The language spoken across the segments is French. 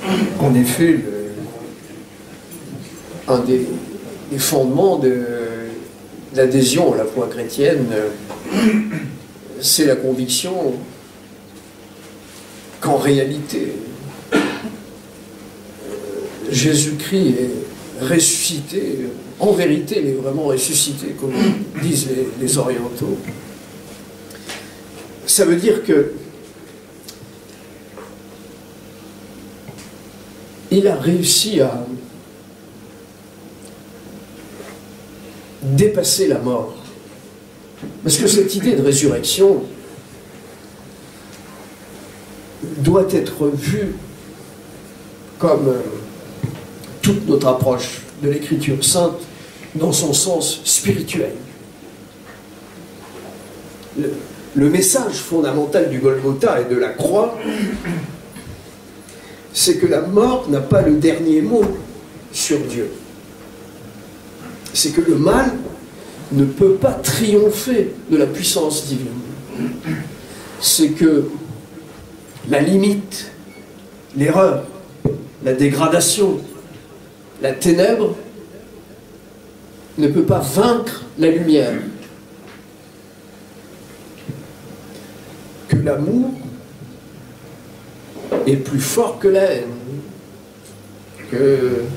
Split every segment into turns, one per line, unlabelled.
En effet, un des fondements de l'adhésion à la foi chrétienne, c'est la conviction qu'en réalité, Jésus-Christ est ressuscité, en vérité, il est vraiment ressuscité, comme disent les orientaux. Ça veut dire que il a réussi à dépasser la mort. Parce que cette idée de résurrection doit être vue comme toute notre approche de l'Écriture sainte dans son sens spirituel. Le message fondamental du Golgotha et de la croix, c'est que la mort n'a pas le dernier mot sur Dieu. C'est que le mal ne peut pas triompher de la puissance divine. C'est que la limite, l'erreur, la dégradation, la ténèbre ne peut pas vaincre la lumière. Que l'amour est plus fort que la haine. Que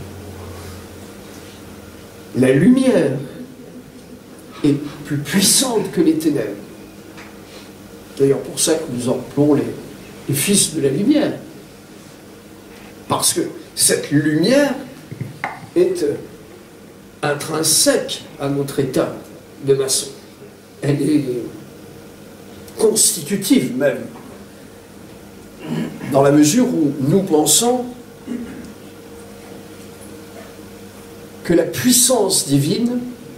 la lumière est plus puissante que les ténèbres. D'ailleurs, pour ça que nous appelons les fils de la lumière. Parce que cette lumière est intrinsèque à notre état de maçon. Elle est constitutive même, dans la mesure où nous pensons que la puissance divine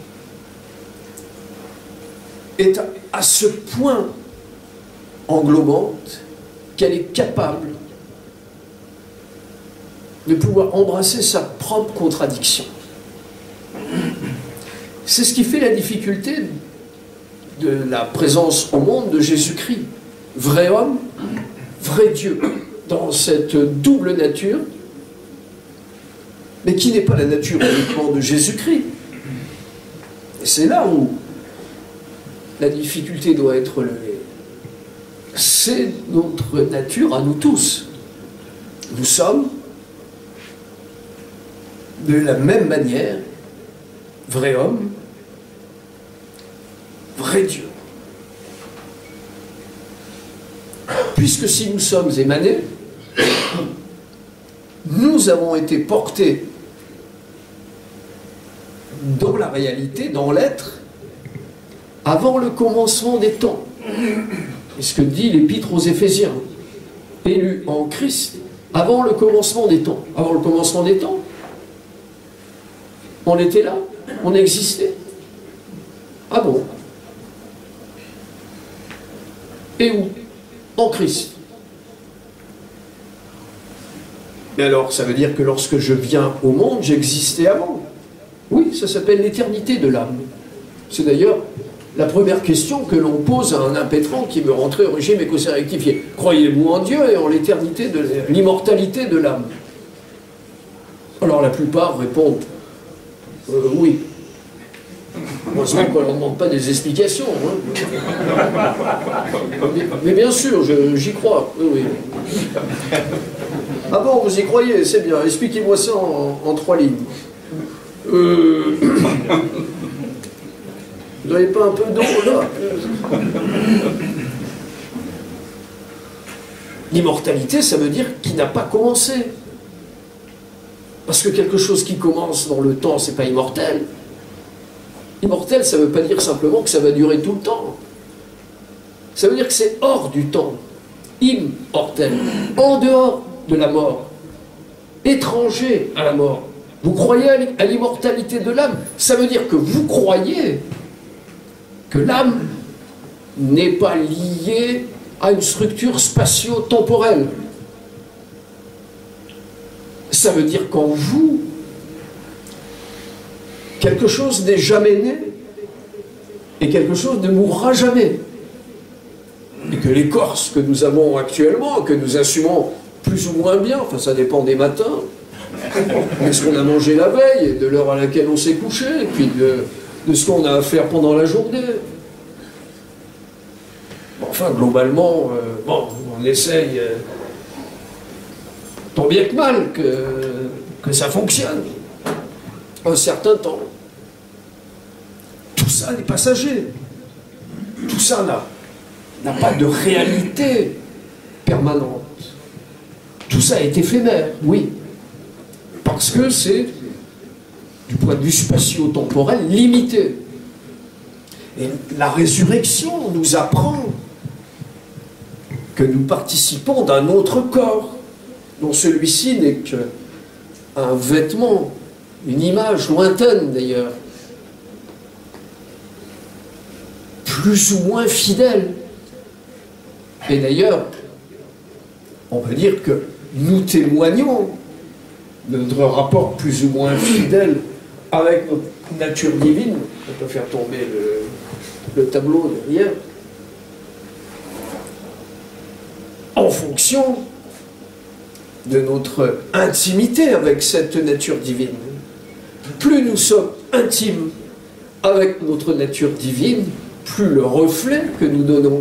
est à ce point englobante qu'elle est capable de pouvoir embrasser sa propre contradiction. C'est ce qui fait la difficulté de la présence au monde de Jésus-Christ, vrai homme, vrai Dieu, dans cette double nature, mais qui n'est pas la nature uniquement de Jésus-Christ. Et c'est là où la difficulté doit être levée. C'est notre nature à nous tous. Nous sommes de la même manière vrai homme, vrai Dieu. Puisque si nous sommes émanés, nous avons été portés dans la réalité, dans l'être, avant le commencement des temps. C'est ce que dit l'Épître aux Éphésiens. Élus en Christ, avant le commencement des temps. Avant le commencement des temps, on était là, on existait. Ah bon? Et où? En Christ. Mais alors, ça veut dire que lorsque je viens au monde, j'existais avant. Oui, ça s'appelle l'éternité de l'âme. C'est d'ailleurs la première question que l'on pose à un impétrant qui veut rentrer au régime écossais rectifié. Croyez-vous en Dieu et en l'éternité de l'immortalité de l'âme? Alors la plupart répondent oui. Heureusement qu'on ne leur demande pas des explications. Hein. Mais bien sûr, j'y crois. Oui, oui. Ah bon, vous y croyez? C'est bien. Expliquez-moi ça en 3 lignes. Vous n'avez pas un peu d'eau là? L'immortalité, ça veut dire qu'il n'a pas commencé. Parce que quelque chose qui commence dans le temps, c'est pas immortel. Immortel, ça ne veut pas dire simplement que ça va durer tout le temps. Ça veut dire que c'est hors du temps. Immortel. En dehors de la mort. Étranger à la mort. Vous croyez à l'immortalité de l'âme? Ça veut dire que vous croyez que l'âme n'est pas liée à une structure spatio-temporelle. Ça veut dire qu'en vous, quelque chose n'est jamais né et quelque chose ne mourra jamais. Et que l'écorce que nous avons actuellement, que nous assumons plus ou moins bien, enfin ça dépend des matins, de ce qu'on a mangé la veille, et de l'heure à laquelle on s'est couché, et puis de ce qu'on a à faire pendant la journée. Bon, enfin, globalement, bon, on essaye, tant bien que mal, que ça fonctionne un certain temps. Tout ça est passager. Tout ça n'a pas de réalité permanente. Tout ça est éphémère, oui. Parce que c'est, du point de vue spatio-temporel, limité. Et la résurrection nous apprend que nous participons d'un autre corps, dont celui-ci n'est qu'un vêtement, une image lointaine d'ailleurs, plus ou moins fidèle. Et d'ailleurs, on peut dire que nous témoignons de notre rapport plus ou moins fidèle avec notre nature divine. On peut faire tomber le tableau derrière. En fonction de notre intimité avec cette nature divine. Plus nous sommes intimes avec notre nature divine, plus le reflet que nous donnons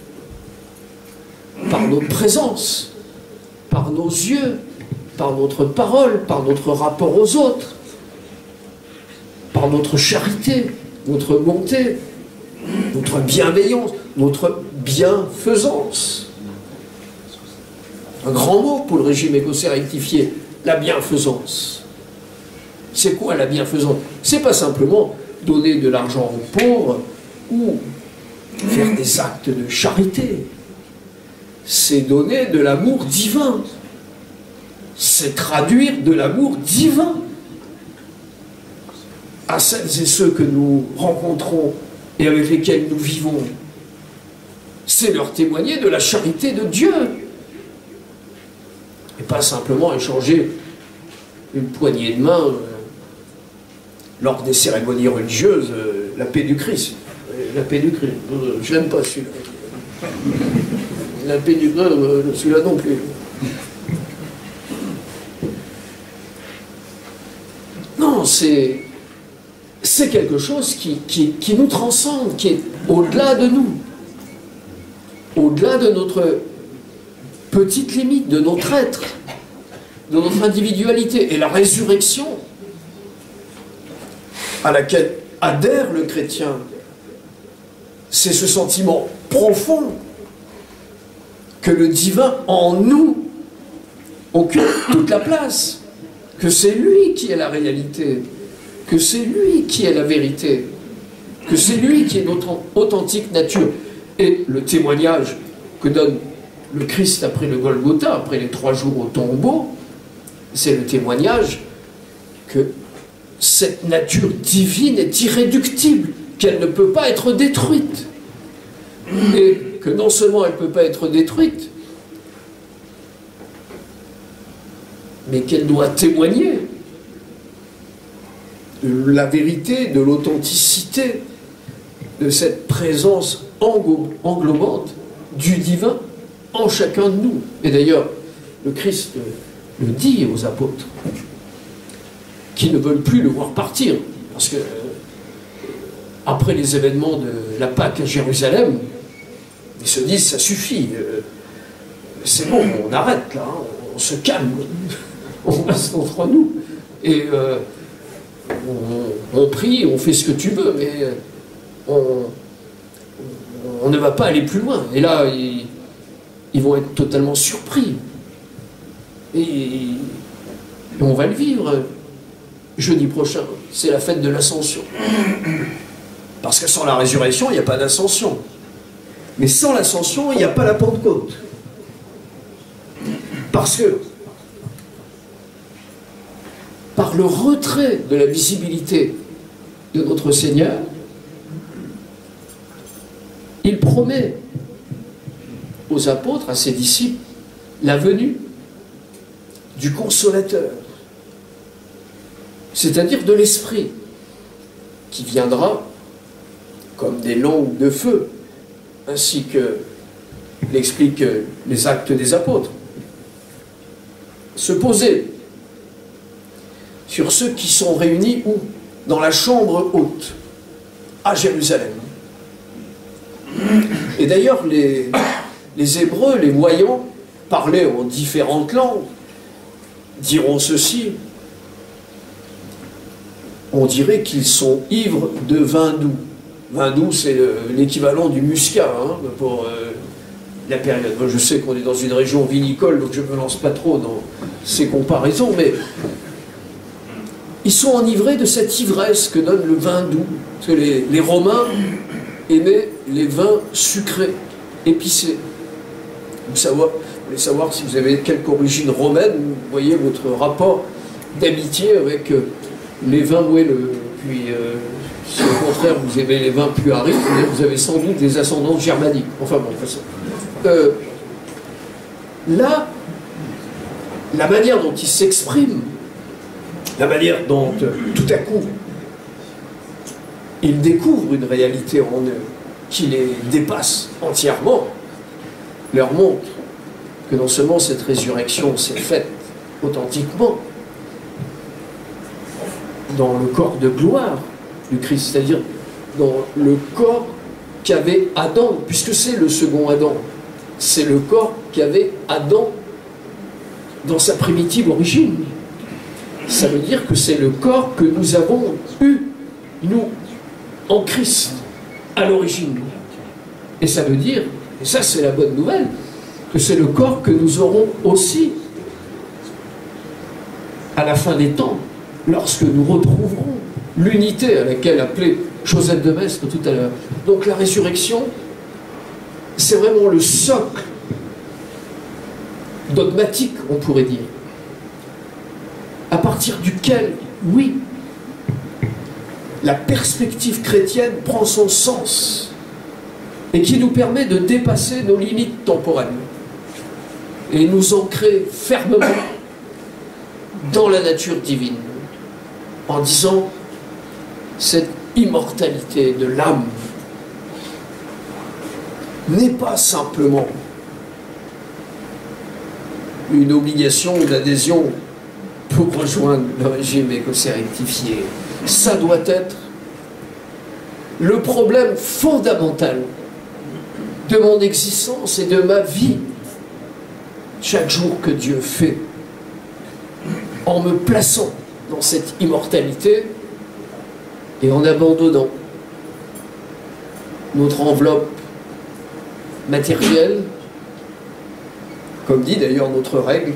par notre présence, par nos yeux, par notre parole, par notre rapport aux autres, par notre charité, notre bonté, notre bienveillance, notre bienfaisance. Un grand mot pour le régime écossais rectifié, la bienfaisance. C'est quoi la bienfaisance? C'est pas simplement donner de l'argent aux pauvres ou faire des actes de charité. C'est donner de l'amour divin. C'est traduire de l'amour divin à celles et ceux que nous rencontrons et avec lesquels nous vivons. C'est leur témoigner de la charité de Dieu. Et pas simplement échanger une poignée de main lors des cérémonies religieuses, la paix du Christ. La paix du Christ. Je n'aime pas celui-là. La paix du Christ, celui-là non plus. Non, c'est quelque chose qui nous transcende, qui est au-delà de nous. Au-delà de notre petite limite, de notre être, de notre individualité. Et la résurrection à laquelle adhère le chrétien, c'est ce sentiment profond que le divin en nous occupe toute la place, que c'est lui qui est la réalité, que c'est lui qui est la vérité, que c'est lui qui est notre authentique nature. Et le témoignage que donne le Christ après le Golgotha, après les 3 jours au tombeau, c'est le témoignage que cette nature divine est irréductible, qu'elle ne peut pas être détruite. Et que non seulement elle ne peut pas être détruite, mais qu'elle doit témoigner de la vérité, de l'authenticité, de cette présence englobante du divin en chacun de nous. Et d'ailleurs, le Christ le dit aux apôtres, qui ne veulent plus le voir partir, parce que après les événements de la Pâque à Jérusalem, ils se disent, ça suffit, c'est bon, on arrête là, on se calme, on reste entre nous, et on prie, on fait ce que tu veux, mais on ne va pas aller plus loin. Et là, ils vont être totalement surpris. Et on va le vivre jeudi prochain. C'est la fête de l'Ascension. Parce que sans la résurrection, il n'y a pas d'ascension. Mais sans l'ascension, il n'y a pas la Pentecôte. Parce que, par le retrait de la visibilité de notre Seigneur, il promet aux apôtres, à ses disciples, la venue du Consolateur, c'est-à-dire de l'Esprit, qui viendra comme des langues de feu, ainsi que l'expliquent les Actes des Apôtres. se poser sur ceux qui sont réunis où? Dans la chambre haute, à Jérusalem. Et d'ailleurs, les Hébreux, les voyants, parlaient en différentes langues, diront ceci: on dirait qu'ils sont ivres de vin doux. Vin doux, c'est l'équivalent du muscat, hein, pour la période. Moi, je sais qu'on est dans une région vinicole, donc je ne me lance pas trop dans ces comparaisons, mais ils sont enivrés de cette ivresse que donne le vin doux. Parce que les Romains aimaient les vins sucrés, épicés. Vous voulez savoir si vous avez quelque origine romaine, vous voyez votre rapport d'amitié avec les vins moelleux. Puis, si au contraire vous aimez les vins plus arides, vous avez sans doute des ascendances germaniques. Enfin bon, de toute façon. Là, la manière dont ils s'expriment, la manière dont tout à coup ils découvrent une réalité en eux qui les dépasse entièrement, leur montre que non seulement cette résurrection s'est faite authentiquement dans le corps de gloire du Christ, c'est-à-dire dans le corps qu'avait Adam, puisque c'est le second Adam, c'est le corps qu'avait Adam dans sa primitive origine. Ça veut dire que c'est le corps que nous avons eu, nous, en Christ, à l'origine. Et ça veut dire, et ça c'est la bonne nouvelle, que c'est le corps que nous aurons aussi à la fin des temps, lorsque nous retrouverons l'unité à laquelle appelait Joseph de Maistre tout à l'heure. Donc la résurrection, c'est vraiment le socle dogmatique, on pourrait dire, à partir duquel, oui, la perspective chrétienne prend son sens et qui nous permet de dépasser nos limites temporelles et nous ancrer fermement dans la nature divine en disant cette immortalité de l'âme n'est pas simplement une obligation d'adhésion pour rejoindre le régime écossais rectifié. Ça doit être le problème fondamental de mon existence et de ma vie chaque jour que Dieu fait en me plaçant dans cette immortalité et en abandonnant notre enveloppe matérielle, comme dit d'ailleurs notre règle,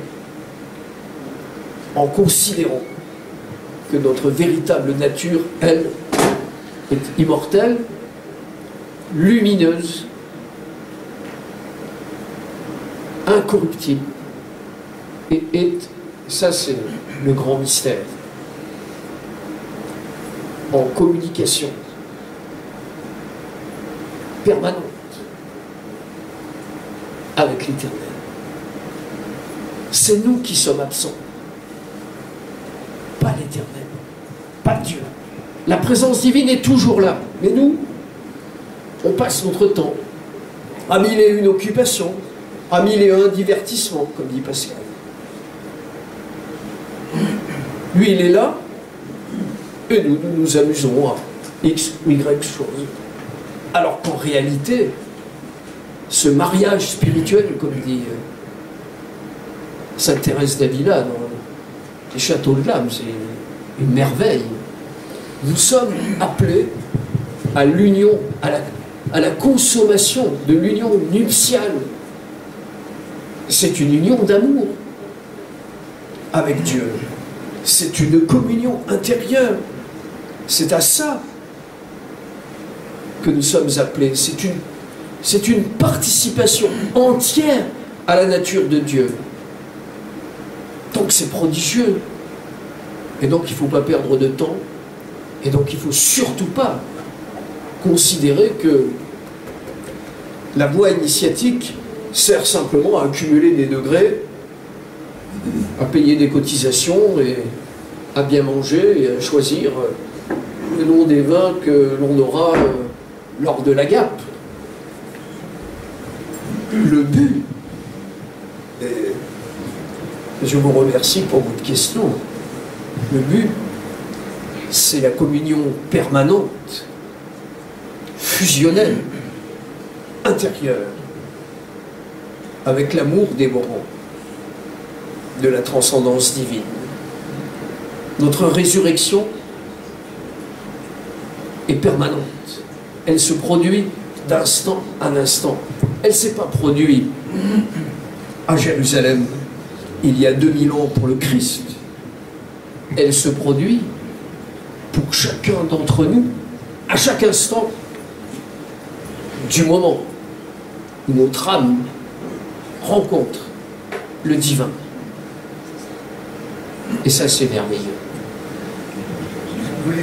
en considérant que notre véritable nature, elle, est immortelle, lumineuse, incorruptible, et ça c'est le grand mystère, en communication permanente avec l'Éternel. C'est nous qui sommes absents, pas l'Éternel, pas Dieu. La présence divine est toujours là, mais nous, on passe notre temps à mille et une occupations, à mille et un divertissements, comme dit Pascal. Lui, il est là, et nous nous amusons à X ou Y choses. Alors qu'en réalité, ce mariage spirituel, comme dit Sainte Thérèse d'Avila dans les châteaux de l'âme, c'est une merveille. Nous sommes appelés à l'union, à la consommation de l'union nuptiale. C'est une union d'amour avec Dieu. C'est une communion intérieure. C'est à ça que nous sommes appelés. C'est une participation entière à la nature de Dieu. Donc c'est prodigieux. Et donc il ne faut pas perdre de temps. Et donc il ne faut surtout pas considérer que la voie initiatique sert simplement à accumuler des degrés, à payer des cotisations et à bien manger et à choisir le nom des vins que l'on aura lors de la Gape. Le but, Je vous remercie pour votre question. Le but, c'est la communion permanente, fusionnelle, intérieure, avec l'amour dévorant de la transcendance divine. Notre résurrection est permanente. Elle se produit d'instant en instant. Elle ne s'est pas produite à Jérusalem il y a 2000 ans pour le Christ. Elle se produit pour chacun d'entre nous, à chaque instant du moment où notre âme rencontre le divin. Et ça, c'est merveilleux.